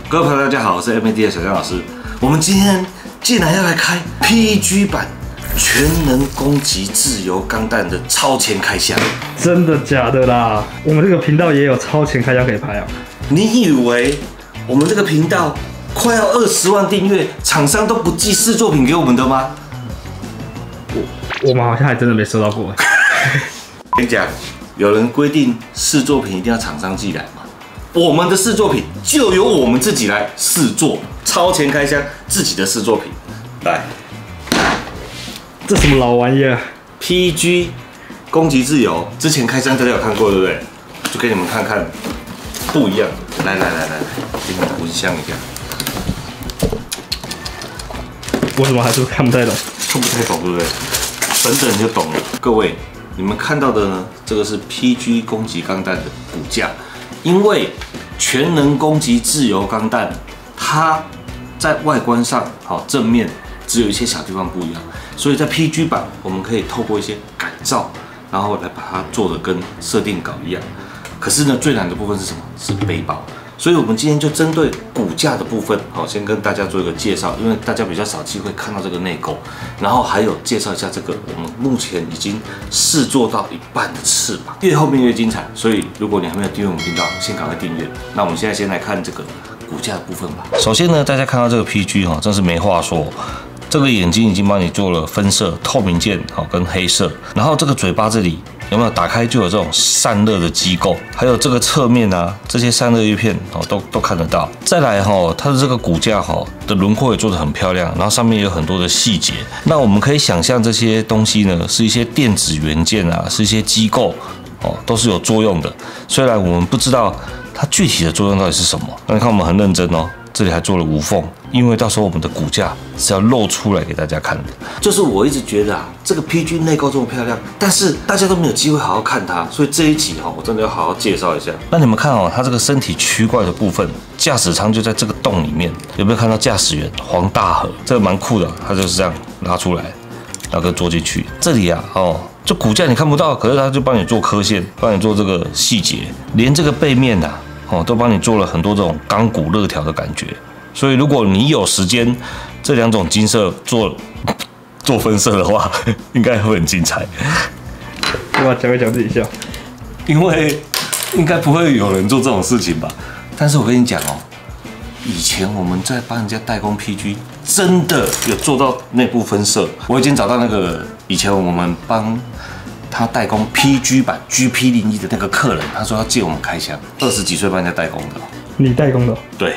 各位朋友，大家好，我是 MAD 的小江老师。我们今天竟然要来开 PG 版全能攻击自由钢弹的超前开箱， 真的假的啦？我们这个频道也有超前开箱可以拍啊！ 你以为我们这个频道快要20万订阅，厂商都不寄试作品给我们的吗？ 我们好像还真的没收到过。 跟你讲，有人规定试作品一定要厂商寄来吗？我们的试作品就由我们自己来试作，超前开箱自己的试作品。来， 这什么老玩意儿 ？PG 攻击自由，之前开箱大家有看过对不对？就给你们看看不一样的。来，给你们闻香一下。 我怎么还是看不太懂？ 看不太懂对不对？等等你就懂了。各位，你们看到的呢？这个是 PG 攻击钢弹的骨架。因为全能攻击自由钢弹，它在外观上正面只有一些小地方不一样，所以在 PG 版我们可以透过一些改造，然后来把它做得跟设定稿一样。可是呢，最难的部分是什么？是背包。所以我们今天就针对骨架的部分，先跟大家做一个介绍，因为大家比较少机会看到这个内构，然后还有介绍一下这个我们目前已经试做到一半的翅膀，越后面越精彩。所以如果你还没有订阅我们频道，先赶快订阅。那我们现在先来看这个骨架的部分吧。首先呢，大家看到这个 PG 真是没话说。这个眼睛已经帮你做了分色，透明键跟黑色，然后这个嘴巴这里有没有打开就有这种散热的机构，还有这个侧面啊，这些散热叶片都看得到。再来它的这个骨架的轮廓也做得很漂亮，然后上面有很多的细节。那我们可以想象这些东西呢，是一些电子元件啊，是一些机构都是有作用的。虽然我们不知道它具体的作用到底是什么，那你看我们很认真哦。这里还做了无缝，因为到时候我们的骨架是要露出来给大家看的。就是我一直觉得这个 PG 内构这么漂亮，但是大家都没有机会好好看它，所以这一集我真的要好好介绍一下。那你们看它这个身体躯块的部分，驾驶舱就在这个洞里面，有没有看到驾驶员黄大河？这个蛮酷的，它就是这样拉出来，然后跟坐进去。这里就骨架你看不到，可是它就帮你做刻线，帮你做这个细节，连这个背面都帮你做了很多这种钢骨肋条的感觉，所以如果你有时间，这两种金色做分色的话，应该会很精彩。 我讲一讲自己笑， 因为应该不会有人做这种事情吧？但是我跟你讲以前我们在帮人家代工 PG， 真的有做到内部分色。我已经找到那个以前我们帮他代工 PG 版 GP01的那个客人，他说要借我们开箱，20几岁帮人家代工的。 你代工的？ 对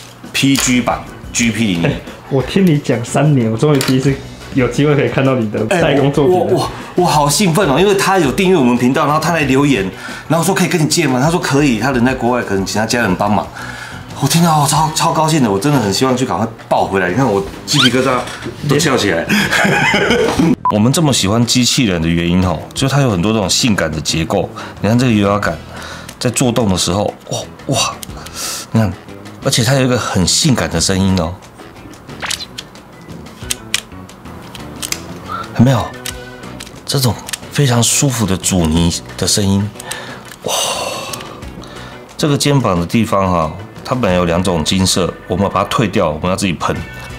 ，PG 版 GP01。 我听你讲3年，我终于第一次有机会可以看到你的代工作品了。 我好兴奋因为他有订阅我们频道，然后他来留言，然后说可以跟你借吗？他说可以，他人在国外，可能请他家人帮忙。我听到超高兴的，我真的很希望去赶快抱回来。你看我鸡皮疙瘩都翘起来。我们这么喜欢机器人的原因就是它有很多这种性感的结构。你看这个油压杆在做动的时候，哇，你看，而且它有一个很性感的声音有没有？这种非常舒服的阻尼的声音，哇！这个肩膀的地方它本来有2种金色，我们把它退掉，我们要自己喷。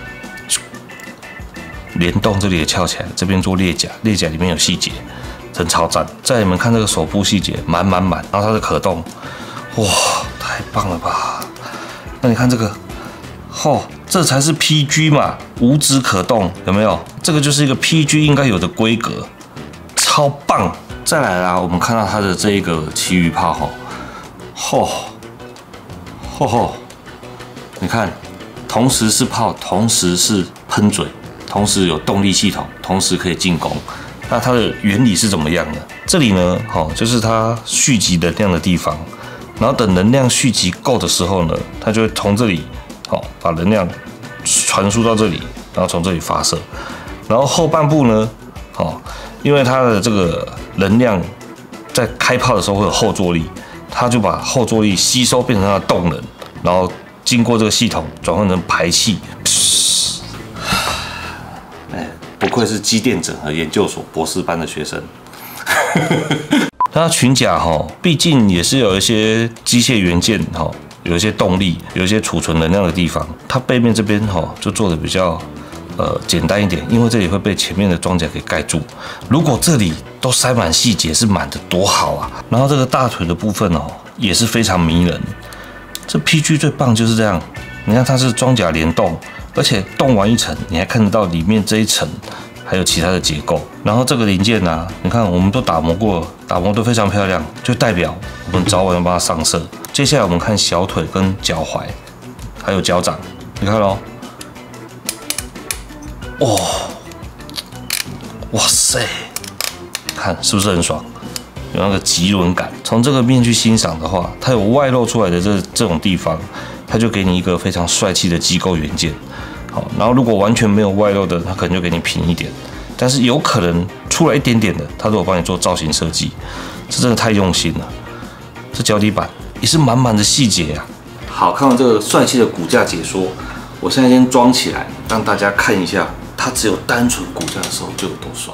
联动这里也翘起来，这边做裂甲，裂甲里面有细节，真超赞。再你们看这个手部细节，满，然后它的可动，哇，太棒了吧！那你看这个，这才是 PG 嘛，五指可动，有没有？这个就是一个 PG 应该有的规格，超棒。再来啦，我们看到它的这一个旗鱼炮你看，同时是炮，同时是喷嘴。同时有动力系统，同时可以进攻。那它的原理是怎么样呢？这里呢，就是它蓄积能量的地方。然后等能量蓄积够的时候呢，它就会从这里，把能量传输到这里，然后从这里发射。然后后半部呢，因为它的这个能量在开炮的时候会有后坐力，它就把后坐力吸收变成它的动能，然后经过这个系统转换成排气。不愧是机电整合研究所博士班的学生。那群甲毕竟也是有一些机械元件有一些动力，有一些储存能量的地方，它背面这边就做的比较简单一点，因为这里会被前面的装甲给盖住。如果这里都塞满细节，是满的多好啊！然后这个大腿的部分也是非常迷人。这 PG 最棒就是这样，你看它是装甲联动，而且动完一层，你还看得到里面这一层还有其他的结构。然后这个零件啊，你看我们都打磨过，打磨得非常漂亮，就代表我们早晚要帮它上色。接下来我们看小腿跟脚踝，还有脚掌，你看咯。哇塞，看是不是很爽？有那个棘轮感。从这个面去欣赏的话，它有外露出来的这种地方，它就给你一个非常帅气的机构元件。好，然后如果完全没有外露的，它可能就给你平一点。但是有可能出来一点点的，它都有帮你做造型设计，这真的太用心了。这脚底板也是满满的细节啊。好，看完这个帅气的骨架解说，我现在先装起来，让大家看一下。它只有单纯骨架的时候就有多帅。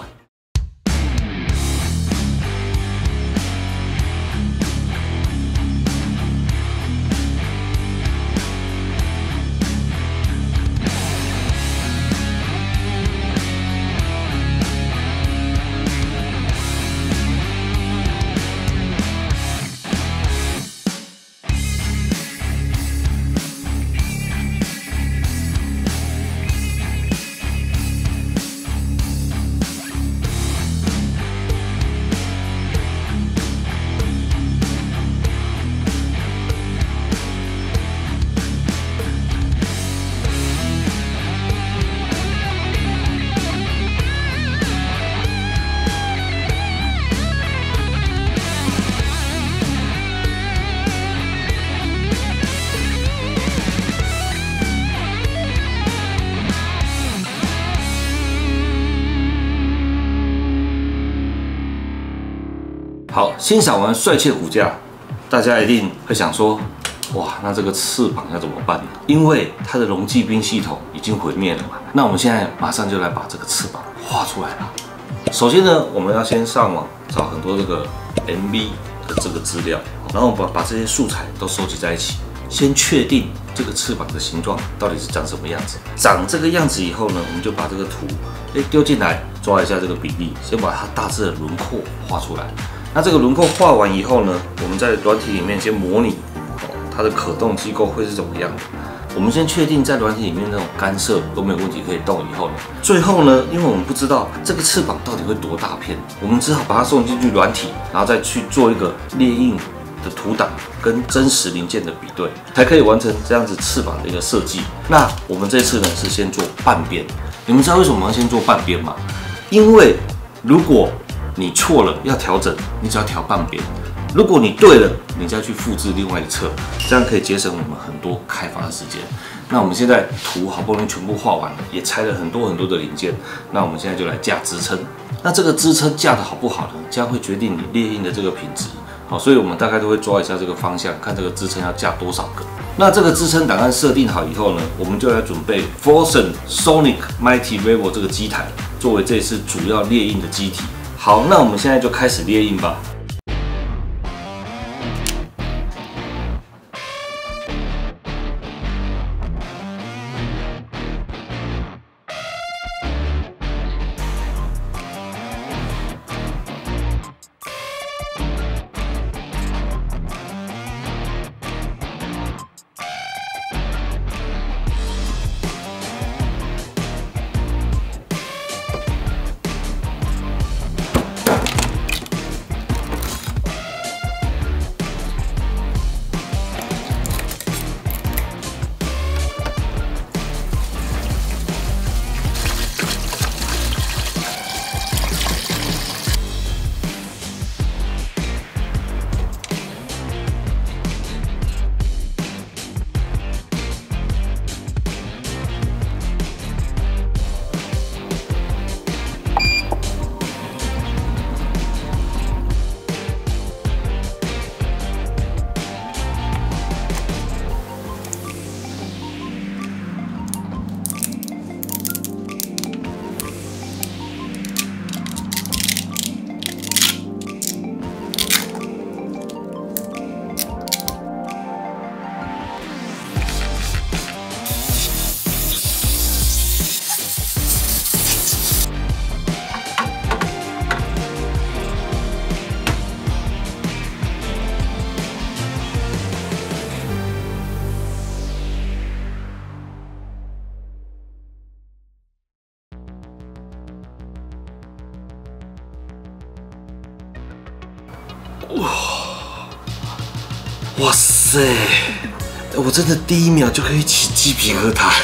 好，欣赏完帅气的骨架，大家一定会想说，哇，那这个翅膀要怎么办呢？因为它的溶剂兵系统已经毁灭了嘛。那我们现在马上就来把这个翅膀画出来吧。首先呢，我们要先上网找很多这个 MV 的这个资料，然后把这些素材都收集在一起，先确定这个翅膀的形状到底是长什么样子。长这个样子以后呢，我们就把这个图丢进来，抓一下这个比例，先把它大致的轮廓画出来。那这个轮廓画完以后呢，我们在软体里面先模拟它的可动机构会是怎么样的。我们先确定在软体里面那种干涉都没有问题可以动以后呢，最后呢，因为我们不知道这个翅膀到底会多大片，我们只好把它送进去软体，然后再去做一个列印的图档跟真实零件的比对，才可以完成这样子翅膀的一个设计。那我们这次呢是先做半边，你们知道为什么要先做半边吗？因为如果你错了要调整，你只要调半边；如果你对了，你再去复制另外一侧，这样可以节省我们很多开发的时间。那我们现在图好不容易全部画完了，也拆了很多的零件，那我们现在就来架支撑。那这个支撑架的好不好呢？将会决定你列印的这个品质。好，所以我们大概都会抓一下这个方向，看这个支撑要架多少个。那这个支撑档案设定好以后呢，我们就来准备 Forsen Sonic Mighty Revo 这个机台，作为这次主要列印的机体。好，那我们现在就开始列印吧。 哇塞！我真的第一秒就可以起鸡皮疙瘩。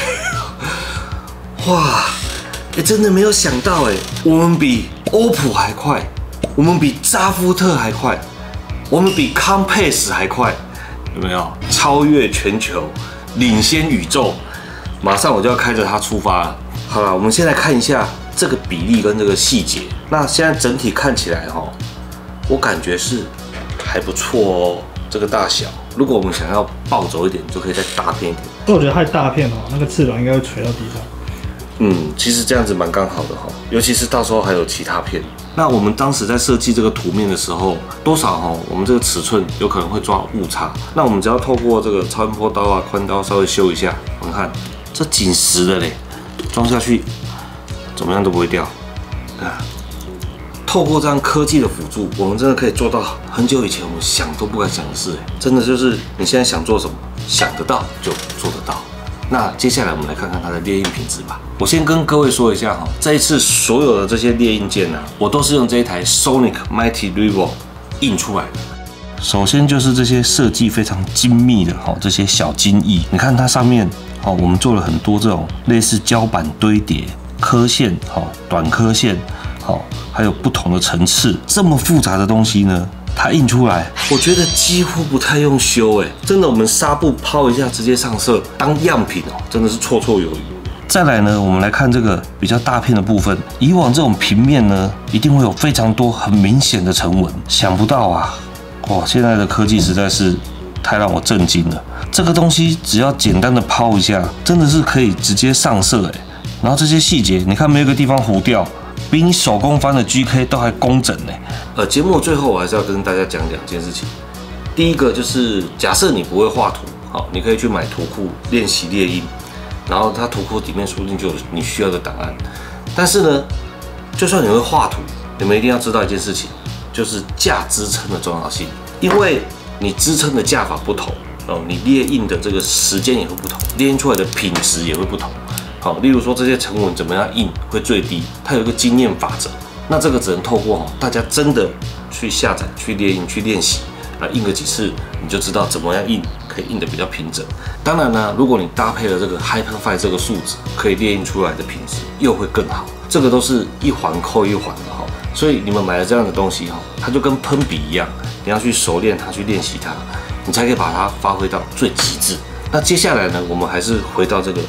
哇！真的没有想到我们比欧普还快，我们比扎夫特还快，我们比康佩斯还快，有没有？超越全球，领先宇宙，马上我就要开着它出发了。好了，我们先来看一下这个比例跟这个细节。那现在整体看起来我感觉是还不错哦，这个大小。如果我们想要暴走一点，就可以再大片一点。 但我觉得太大片那个翅膀应该会垂到地上。 其实这样子蛮刚好的尤其是到时候还有其他片。那我们当时在设计这个图面的时候，多少我们这个尺寸有可能会抓误差。那我们只要透过这个超音波刀啊、宽刀稍微修一下，我们看这紧实的嘞，装下去怎么样都不会掉啊。透过这样科技的辅助，我们真的可以做到很久以前我们想都不敢想的事真的就是你现在想做什么，想得到就做得到。那接下来我们来看看它的列印品质吧。我先跟各位说一下这一次所有的这些列印件我都是用这一台 Sonic Mighty Revo 印出来的。首先就是这些设计非常精密的这些小金翼，你看它上面我们做了很多这种类似胶板堆叠、刻线短刻线还有不同的层次，这么复杂的东西呢，它印出来，我觉得几乎不太用修真的，我们纱布抛一下直接上色当样品真的是绰绰有余。再来呢，我们来看这个比较大片的部分，以往这种平面呢，一定会有非常多很明显的沉纹，想不到现在的科技实在是太让我震惊了。这个东西只要简单的抛一下，真的是可以直接上色然后这些细节，你看没有一个地方糊掉，比你手工翻的 GK 都还工整节目最后我还是要跟大家讲两件事情。第一个就是假设你不会画图，你可以去买图库练习列印，然后它图库里面说不定就有你需要的档案。但是呢，就算你会画图，你们一定要知道一件事情，就是架支撑的重要性。因为你支撑的架法不同，你列印的这个时间也会不同，列印出来的品质也会不同。例如说这些沉纹怎么样印会最低，它有一个经验法则。那这个只能透过大家真的去下载、去列印、去练习，印个几次，你就知道怎么样印可以印得比较平整。当然呢，如果你搭配了这个 Hyperfine 这个树脂，可以列印出来的品质又会更好。这个都是一环扣一环的所以你们买了这样的东西它就跟喷笔一样，你要去熟练它，去练习它，你才可以把它发挥到最极致。那接下来呢，我们还是回到这个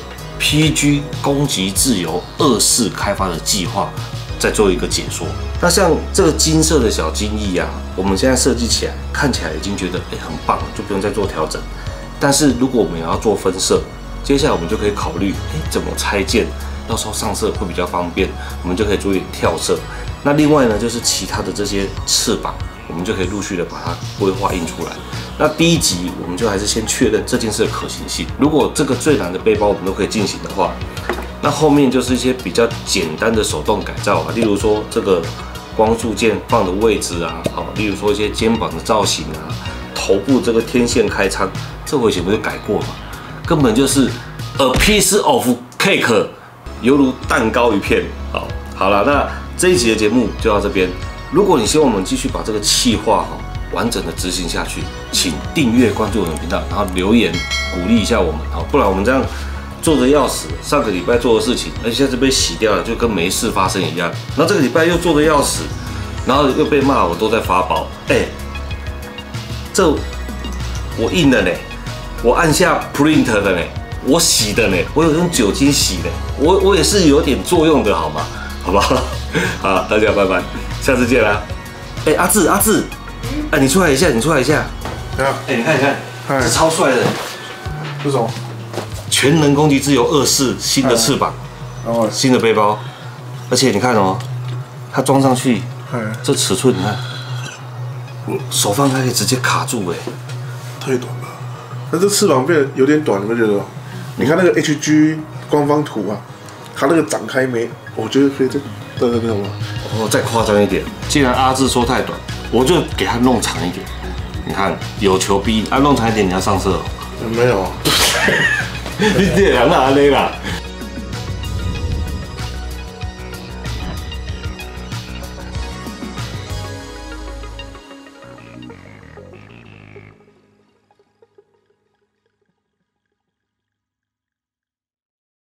PG 攻击自由24开发的计划，再做一个解说。那像这个金色的小金翼我们现在设计起来看起来已经觉得很棒了，就不用再做调整。但是如果我们也要做分色，接下来我们就可以考虑怎么拆件，到时候上色会比较方便，我们就可以做一点跳色。那另外呢，就是其他的这些翅膀，我们就可以陆续的把它规划印出来。那第一集我们就还是先确认这件事的可行性。如果这个最难的背包我们都可以进行的话，那后面就是一些比较简单的手动改造例如说这个光束键放的位置例如说一些肩膀的造型头部这个天线开仓，这我以前不是改过嘛，根本就是 a piece of cake， 犹如蛋糕一片。好了，那这一集的节目就到这边。如果你希望我们继续把这个企划完整的执行下去，请订阅关注我们频道，然后留言鼓励一下我们不然我们这样做得要死，上个礼拜做的事情，而且现在被洗掉了，就跟没事发生一样。然后这个礼拜又做得要死，然后又被骂我都在发包。这我印的呢，我按下 print 的呢，我洗的呢，我有用酒精洗的，我也是有点作用的好吗？好不好？好，大家拜拜，下次见啦。阿志，你出来一下，你出来一下。你看，这超帅的。 这种全能攻击自由24新的翅膀，新的背包，而且你看它装上去，这尺寸你看，手放开可以直接卡住太短了。那这翅膀变得有点短，你们觉得？你看那个 HG 官方图它那个展开没？我觉得可以再吗？ 再夸张一点。既然阿志说太短，我就给他弄长一点。你看有求必应，弄长一点你要上色没有。 你这人哪里啦？